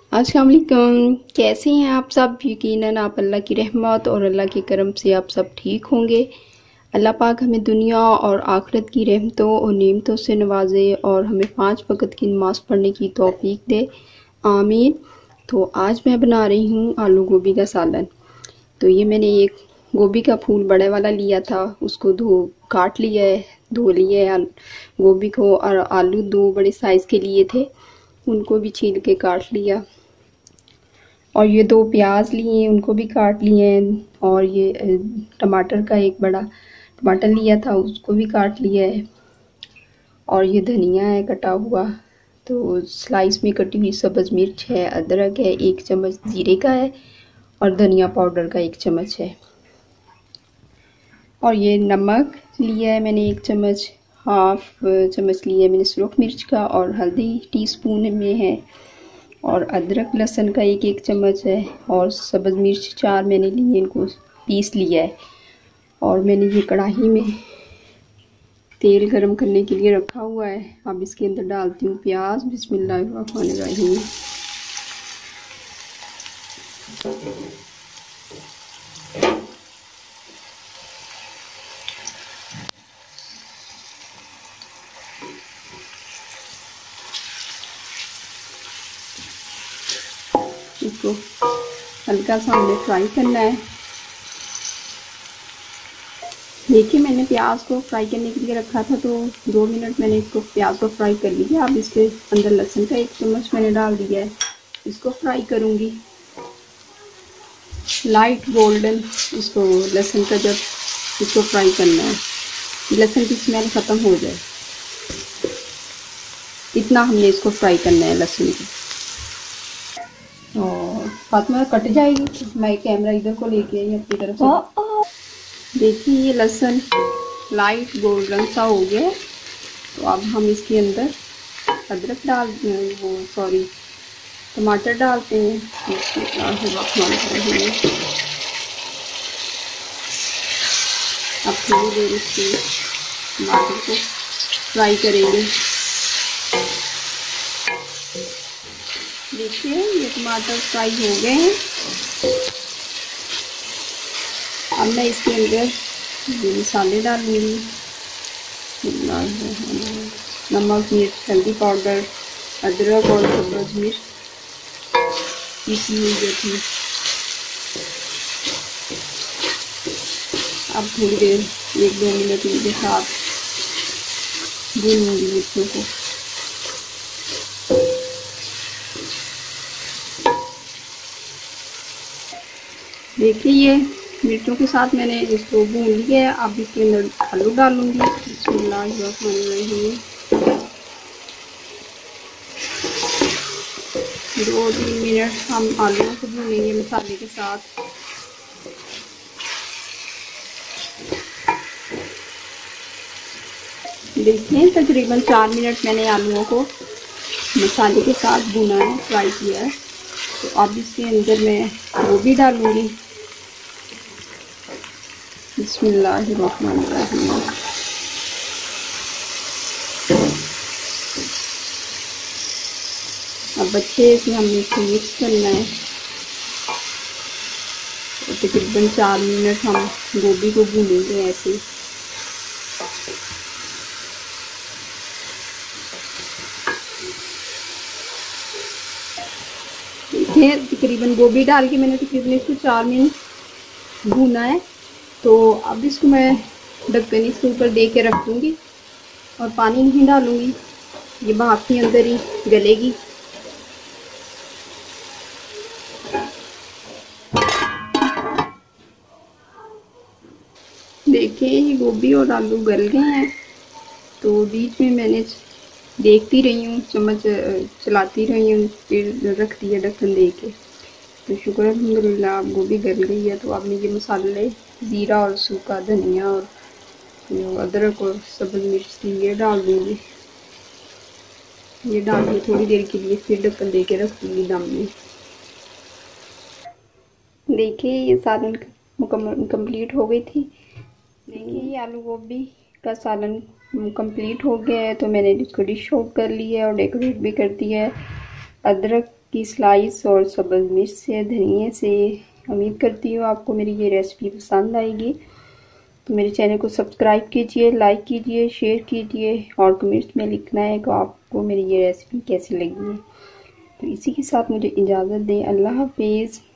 अस्सलाम वालेकुम। कैसे हैं आप सब? यकीनन आप अल्लाह की रहमत और अल्लाह के करम से आप सब ठीक होंगे। अल्लाह पाक हमें दुनिया और आखिरत की रहमतों और नेमतों से नवाजे और हमें 5 वक़्त की नमाज़ पढ़ने की तौफीक दे, आमीन। तो आज मैं बना रही हूँ आलू गोभी का सालन। तो ये मैंने एक गोभी का फूल बड़े वाला लिया था, उसको काट लिया है, धो लिया है गोभी को। और आलू 2 बड़े साइज़ के लिए थे, उनको भी छील के काट लिया। और ये 2 प्याज लिए, उनको भी काट लिए हैं। और ये टमाटर का एक बड़ा टमाटर लिया था, उसको भी काट लिया है। और ये धनिया है कटा हुआ, तो स्लाइस में कटी हुई सब्ज़ मिर्च है, अदरक है, 1 चम्मच जीरे का है और धनिया पाउडर का 1 चम्मच है। और ये नमक लिया है मैंने 1 चम्मच, हाफ चम्मच लिया है मैंने सुरख मिर्च का, और हल्दी टीस्पून में है। और अदरक लहसुन का 1 चम्मच है। और सब्ज़ मिर्च 4 मैंने लिए, इनको पीस लिया है। और मैंने ये कढ़ाई में तेल गरम करने के लिए रखा हुआ है। अब इसके अंदर डालती हूँ प्याज। बिस्मिल्लाहिर्रहमानिर्रहीम। इसको हल्का सा हमने फ्राई करना है। देखिए मैंने प्याज को फ्राई करने के लिए रखा था, तो 2 मिनट मैंने इसको प्याज को फ्राई कर लिया। अब इसके अंदर लहसुन का 1 चम्मच मैंने डाल दिया है, इसको फ्राई करूँगी लाइट गोल्डन। इसको लहसुन का जब इसको फ्राई करना है, लहसुन की स्मेल ख़त्म हो जाए, इतना हमने इसको फ्राई करना है लहसुन की। और फातिमा कट जाएगी, मैं कैमरा इधर को लेके आई अपनी तरफ से। देखिए ये लहसुन लाइट गोल्डन सा हो गया। तो अब हम इसके अंदर अदरक टमाटर डालते हैं। अब थोड़ी देर इसके टमाटर को फ्राई करेंगे। देखिए ये टमाटर फ्राई हो गए हैं। अब मैं इसके अंदर मसाले डालूंगी, नमक, मिर्च, हल्दी पाउडर, अदरक और सब्ज़ मिर्च पीसी हुई जो थी। अब थोड़ी देर 1-2 मिनट इनके साथ भूनूंगी मिर्चों को। देखिए ये मिर्चों के साथ मैंने इसको भून लिया है। अब इसके अंदर आलू डालूंगी। बिस्मिल्लाहिर्रहमानिर्रहीम। 2-3 मिनट हम आलूओं को भूनेंगे मसाले के साथ। देखिए तकरीबन 4 मिनट मैंने आलूओं को मसाले के साथ भुना है, फ्राई किया है। तो अब इसके अंदर मैं गोभी डालूंगी। बिस्मिल्लाहिर्रहमानिर्रहीम। अब अच्छे से हमने इसको मिक्स करना है। तो तकरीबन 4 मिनट हम गोभी को भूनेंगे ऐसे। देखिए तकरीबन गोभी डाल के मैंने तकरीबन इसको 4 मिनट भूना है। तो अब इसको मैं ढक्कन इसके ऊपर दे के रख दूँगी और पानी नहीं डालूँगी, ये भाप के अंदर ही गलेगी। देखिए ये गोभी और आलू गल गए हैं। तो बीच में मैंने देखती रही हूँ, चम्मच चलाती रही हूँ, फिर रख दिया ढक्कन दे के। तो शुक्र अल्हम्दुलिल्लाह अब गोभी गल गई है। तो अब मैं ये मसाले ज़ीरा और सूखा धनिया और अदरक और सब्ज़ मिर्च थी ये डाल दूँगी। ये डाल के थोड़ी देर के लिए फिर ढक्कन दे के रख दूँगी दम में। देखिए ये सालन कंप्लीट हो गई थी। देखिए ये आलू गोभी का सालन कंप्लीट हो गया है। तो मैंने इसको डिश आउट कर लिया है और डेकोरेट भी कर दिया है। अदरक की स्लाइस और सब्ज़ मिर्च से, धनिए से। उम्मीद करती हूँ आपको मेरी ये रेसिपी पसंद आएगी। तो मेरे चैनल को सब्सक्राइब कीजिए, लाइक कीजिए, शेयर कीजिए और कमेंट्स में लिखना है कि आपको मेरी ये रेसिपी कैसी लगी है। तो इसी के साथ मुझे इजाज़त दें। अल्लाह हाफिज़।